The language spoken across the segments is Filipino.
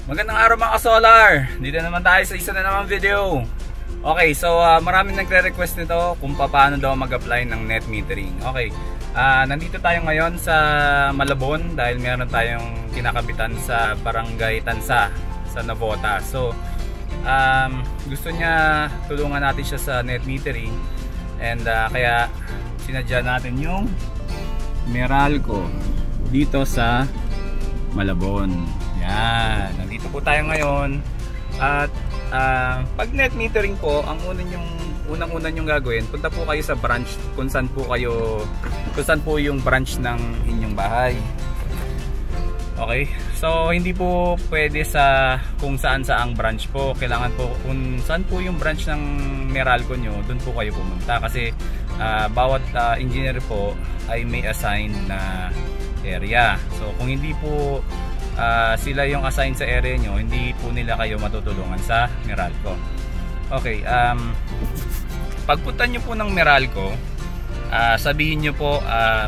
Magandang araw mga ka-solar. Dito naman tayo sa isa na namang video. Okay, so maraming nagre-request nito kung paano daw mag-apply ng net metering. Okay, nandito tayo ngayon sa Malabon dahil meron tayong kinakabitan sa Barangay Tansa sa Navota. So gusto niya tulungan natin siya sa net metering, and kaya sinadya natin yung Meralco dito sa Malabon. Yan, nandito po tayo ngayon. At pag net metering po, ang unang-una nyong gagawin, punta po kayo sa branch kung saan po yung branch ng inyong bahay. Okay, so hindi po pwede sa kung saan saang branch po. Kailangan po kung saan po yung branch ng Meralco nyo, dun po kayo pumunta. Kasi bawat engineer po ay may assign na area. So kung hindi po sila yung assign sa area nyo, hindi po nila kayo matutulungan sa Meralco. Okay, pagpunta nyo po ng Meralco, sabihin nyo po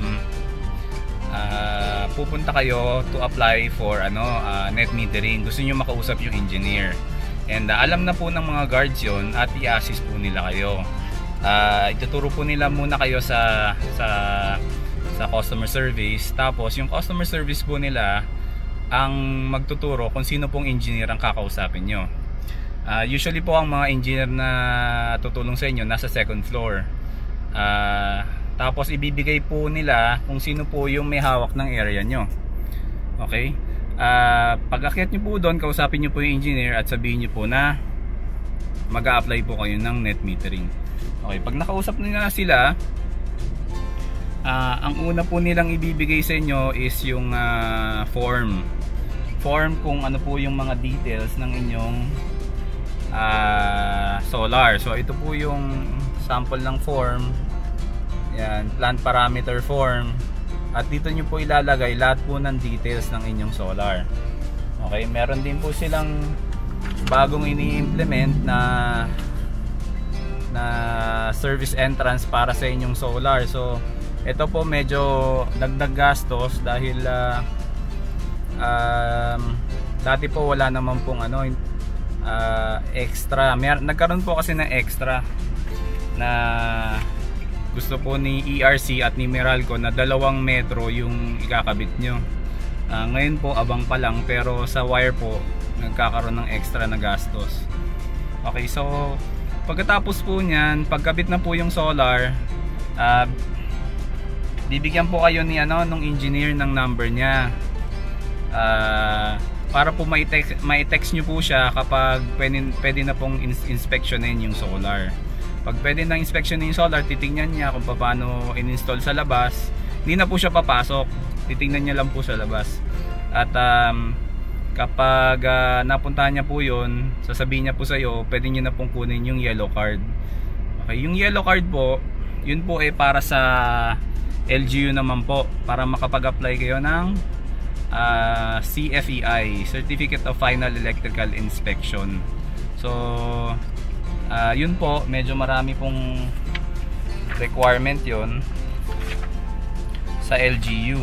pupunta kayo to apply for net metering. Gusto nyo makausap yung engineer, and alam na po ng mga guards yun at i-assist po nila kayo. Ituturo po nila muna kayo sa customer service, tapos yung customer service po nila ang magtuturo kung sino pong engineer ang kakausapin nyo. Usually po ang mga engineer na tutulong sa inyo nasa second floor. Tapos ibibigay po nila kung sino po yung may hawak ng area nyo. Okay? Pag akyat nyo po doon, kausapin nyo po yung engineer at sabihin nyo po na mag-a-apply po kayo ng net metering. Okay, pag nakausap nyo na sila, ang una po nilang ibibigay sa inyo is yung form kung ano po yung mga details ng inyong solar. So ito po yung sample ng form. Yan, plant parameter form. At dito nyo po ilalagay lahat po ng details ng inyong solar. Okay, meron din po silang bagong ini-implement na service entrance para sa inyong solar. So ito po medyo dagdag gastos dahil dati po wala naman pong extra. Nagkaroon po kasi ng extra na gusto po ni ERC at ni Meralco na 2 metro yung ikakabit nyo. Ngayon po abang pa lang, pero sa wire po nagkakaroon ng extra na gastos. Okay, so pagkatapos po nyan, pagkabit na po yung solar, bibigyan po kayo ni nung engineer ng number niya, para po mai-text nyo po siya kapag pwede na pong inspectionin yung solar. Pag pwede na inspectionin yung solar, titingnan niya kung paano in-install sa labas. Hindi na po siya papasok, titingnan niya lang po sa labas. At kapag napuntahan niya po yun, sasabihin niya po sa iyo, pwede niyo na pong kunin yung yellow card. Okay, yung yellow card po, yun po ay para sa LGU naman po, para makapag-apply kayo ng CFEI, Certificate of Final Electrical Inspection. So yun po, medyo marami pong requirement yun sa LGU.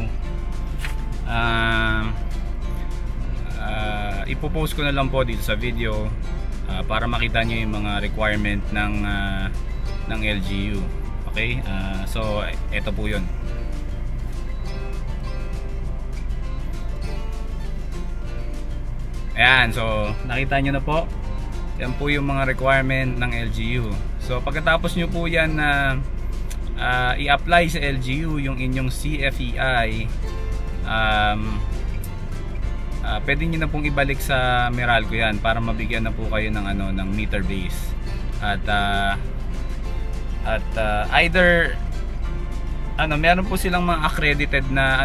Ipopost ko na lang po dito sa video para makita nyo yung mga requirement ng LGU. Okay, so ito po yun. Ayan, so nakita nyo na po, yan po yung mga requirement ng LGU. So pagkatapos nyo po yan na i-apply sa LGU yung inyong CFEI, pwede nyo na pong ibalik sa Meralco yan para mabigyan na po kayo ng ng meter base. At either meron po silang mga accredited na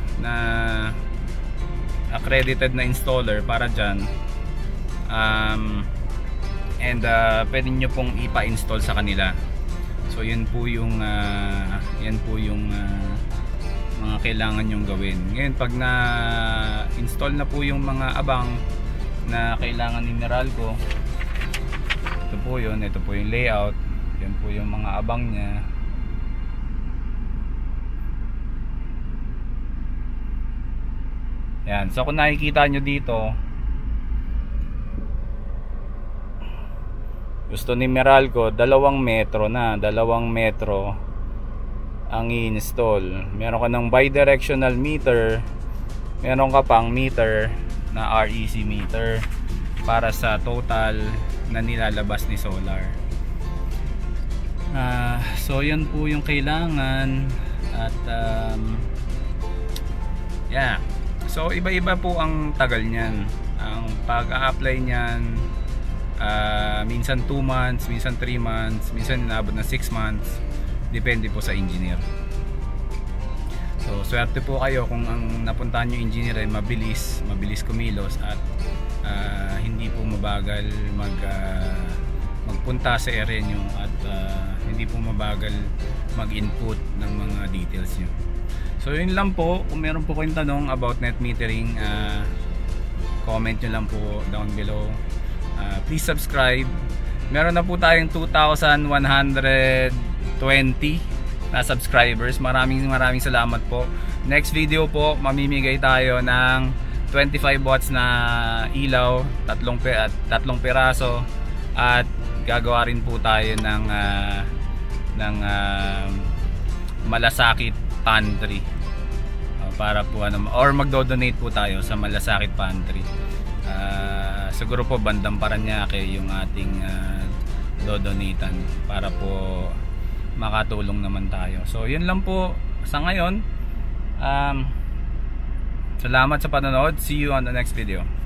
accredited na installer para dyan, and pwede nyo pong ipa-install sa kanila. So yun po yung mga kailangan nyong gawin. Ngayon pag na-install na po yung mga abang na kailangan ni Meralco, ito po yung layout, yan po yung mga abang nya. Yan. So kung nakikita nyo dito, Gusto ni Meralco 2 metro na, 2 metro ang i-install. Meron ka ng bidirectional meter, meron ka pang meter na REC meter para sa total na nilalabas ni solar. So yan po yung kailangan. At yeah, so iba-iba po ang tagal niyan. Ang pag-a-apply niyan, minsan 2 months, minsan 3 months, minsan inabot na 6 months. Depende po sa engineer. So swerte po kayo kung ang napuntahan nyo engineer ay mabilis kumilos at hindi po mabagal magpunta sa area nyo at hindi po mabagal mag-input ng mga details nyo. So yun lang po. Kung meron po kayong tanong about net metering, comment nyo lang po down below. Please subscribe. Meron na po tayong 2,120 na subscribers. Maraming salamat po. Next video po, mamimigay tayo ng 25 watts na ilaw, 3 piraso, at gagawa rin po tayo ng malasakit pantry para po or magdo-donate po tayo sa malasakit pantry. Siguro po bandang Paranaque yung ating dodonatan para po makatulong naman tayo. So yun lang po sa ngayon. Salamat sa panonood. See you on the next video.